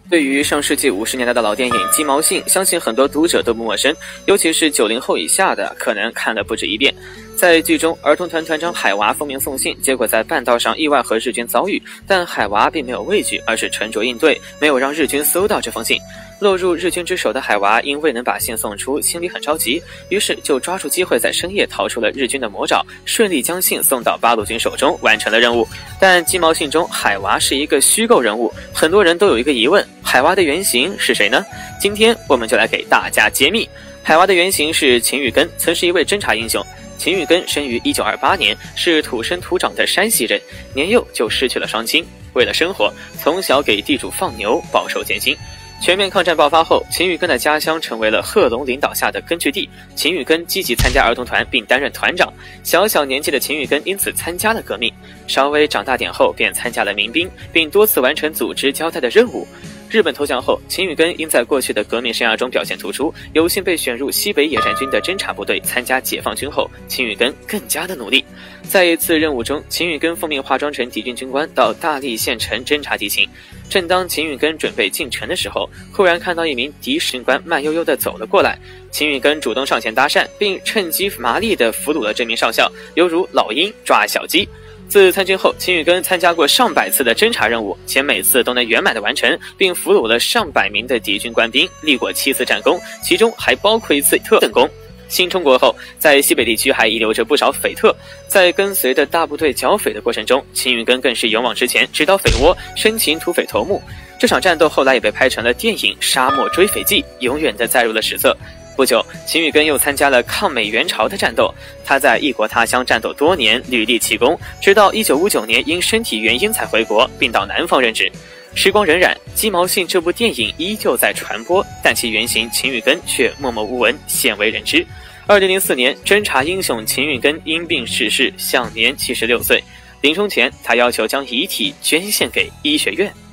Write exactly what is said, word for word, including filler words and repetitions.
对于上世纪五十年代的老电影《鸡毛信》，相信很多读者都不陌生，尤其是九零后以下的，可能看了不止一遍。在剧中，儿童团团长海娃奉命送信，结果在半道上意外和日军遭遇，但海娃并没有畏惧，而是沉着应对，没有让日军搜到这封信。落入日军之手的海娃因未能把信送出，心里很着急，于是就抓住机会在深夜逃出了日军的魔爪，顺利将信送到八路军手中，完成了任务。但鸡毛信中海娃是一个虚构人物，很多人都有一个疑问，海娃的原型是谁呢？今天我们就来给大家揭秘。海娃的原型是秦玉根，曾是一位侦察英雄。秦玉根生于一九二八年，是土生土长的山西人，年幼就失去了双亲。为了生活，从小给地主放牛，饱受艰辛。全面抗战爆发后，秦玉根的家乡成为了贺龙领导下的根据地。秦玉根积极参加儿童团，并担任团长。小小年纪的秦玉根因此参加了革命。稍微长大点后，便参加了民兵，并多次完成组织交代的任务。日本投降后，秦玉根因在过去的革命生涯中表现突出，有幸被选入西北野战军的侦察部队参加解放军后，秦玉根更加的努力。在一次任务中，秦玉根奉命化妆成敌军军官到大荔县城侦察敌情。正当秦玉根准备进城的时候，忽然看到一名敌士军官慢悠悠地走了过来。秦玉根主动上前搭讪，并趁机麻利地俘虏了这名少校，犹如老鹰抓小鸡。自参军后，秦玉根参加过上百次的侦察任务，且每次都能圆满的完成，并俘虏了上百名的敌军官兵，立过七次战功，其中还包括一次特等功。新中国后，在西北地区还遗留着不少匪特，在跟随着大部队剿匪的过程中，秦玉根更是勇往直前，直捣匪窝，生擒土匪头目。这场战斗后来也被拍成了电影《沙漠追匪记》，永远的载入了史册。不久，秦玉根又参加了抗美援朝的战斗。他在异国他乡战斗多年，屡立奇功，直到一九五九年因身体原因才回国，并到南方任职。时光荏苒，《鸡毛信》这部电影依旧在传播，但其原型秦玉根却默默无闻，鲜为人知。二零零四年，侦察英雄秦玉根因病逝世，享年七十六岁。临终前，他要求将遗体捐献给医学院。